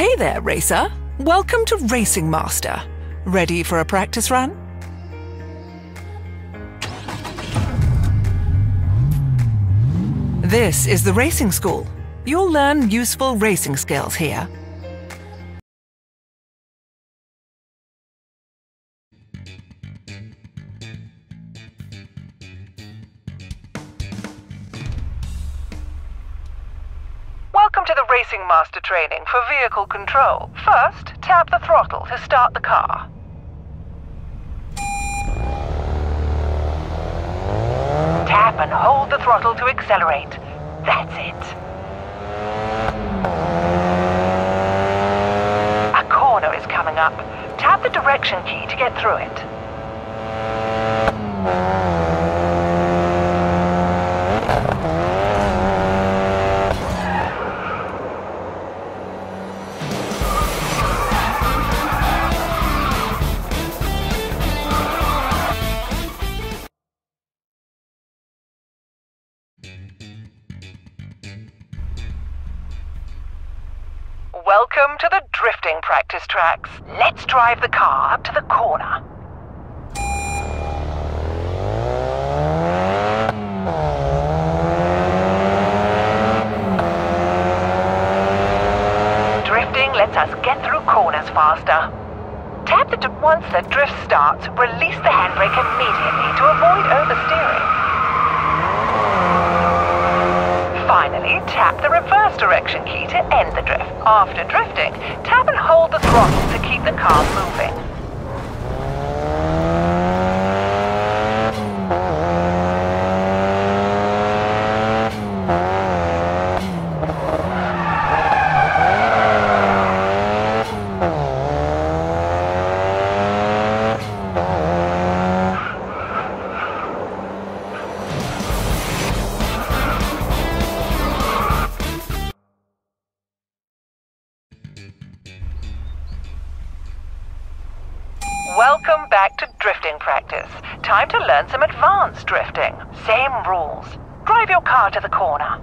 Hey there, racer. Welcome to Racing Master. Ready for a practice run? This is the racing school. You'll learn useful racing skills here. Welcome to the Racing Master training for vehicle control. First, tap the throttle to start the car. Tap and hold the throttle to accelerate. That's it. A corner is coming up. Tap the direction key to get through it. Welcome to the drifting practice tracks. Let's drive the car up to the corner. Drifting lets us get through corners faster. Tap once the drift starts, release the handbrake immediately to avoid oversteering. Finally, tap the reverse direction key to end the drift. After drifting, tap and hold the throttle to keep the car moving. Welcome back to drifting practice. Time to learn some advanced drifting. Same rules. Drive your car to the corner.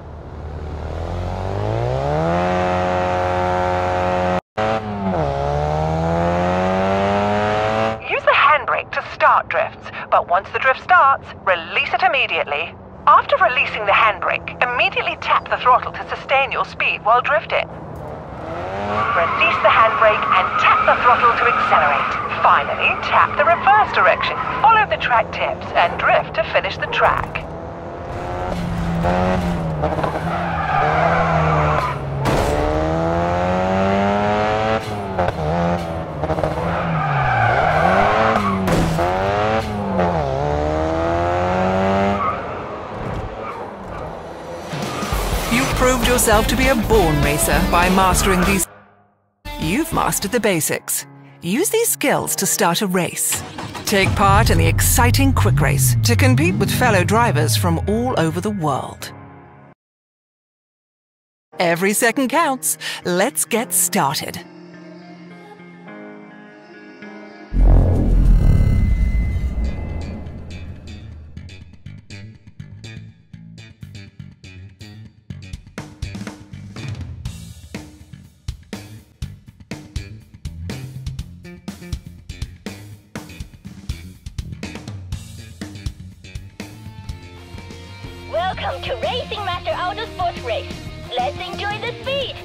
Use the handbrake to start drifts, but once the drift starts, release it immediately. After releasing the handbrake, immediately tap the throttle to sustain your speed while drifting. Release the handbrake and tap the throttle to accelerate. Finally, tap the reverse direction. Follow the track tips and drift to finish the track. You've proved yourself to be a born racer by mastering these. You've mastered the basics. Use these skills to start a race. Take part in the exciting quick race to compete with fellow drivers from all over the world. Every second counts. Let's get started. Welcome to Racing Master Auto Sports Race. Let's enjoy the speed!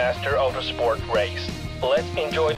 Master Autosport race. Let's enjoy.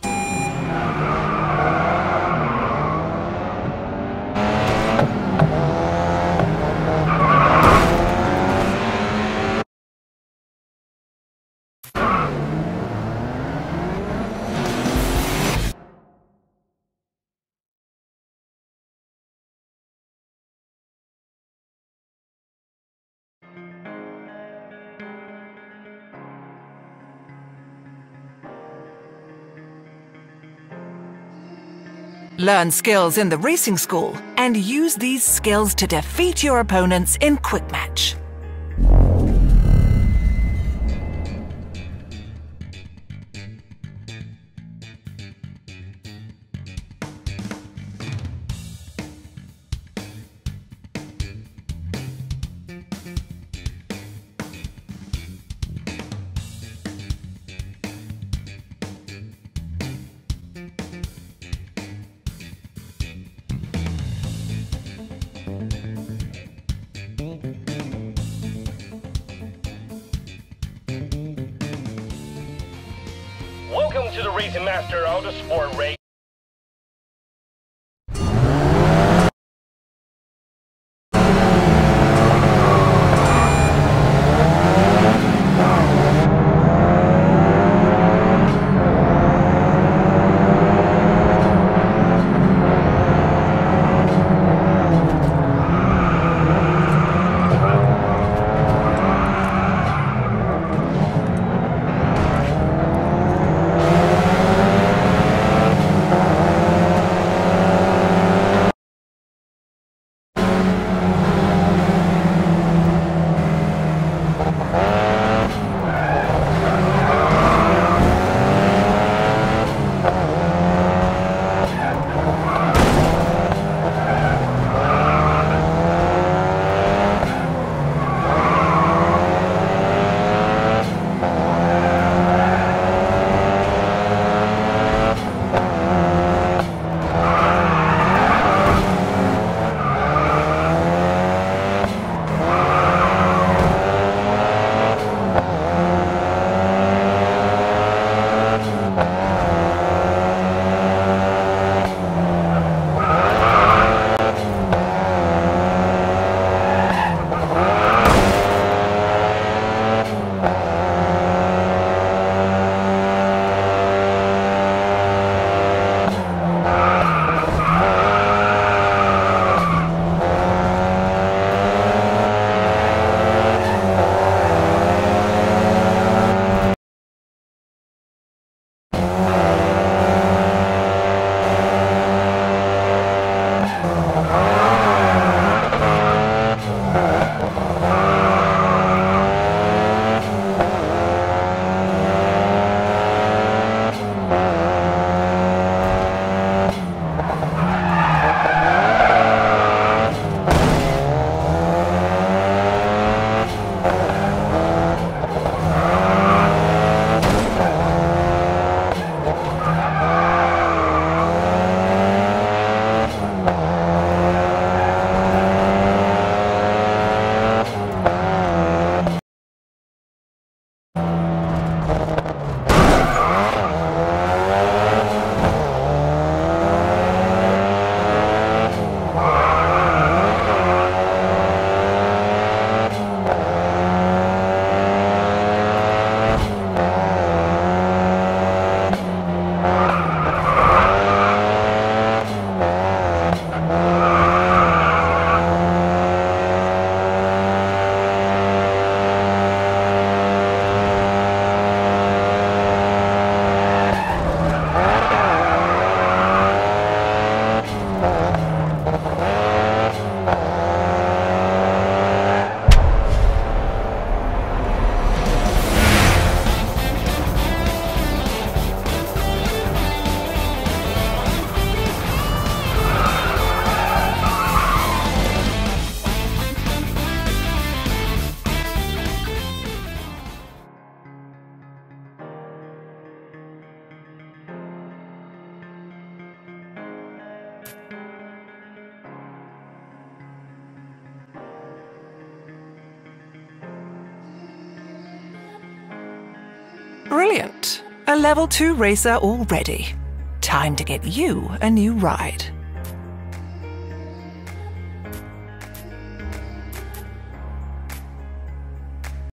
Learn skills in the racing school and use these skills to defeat your opponents in quick match. Welcome to the Racing Master Autosport race. Brilliant. A level 2 racer already. Time to get you a new ride.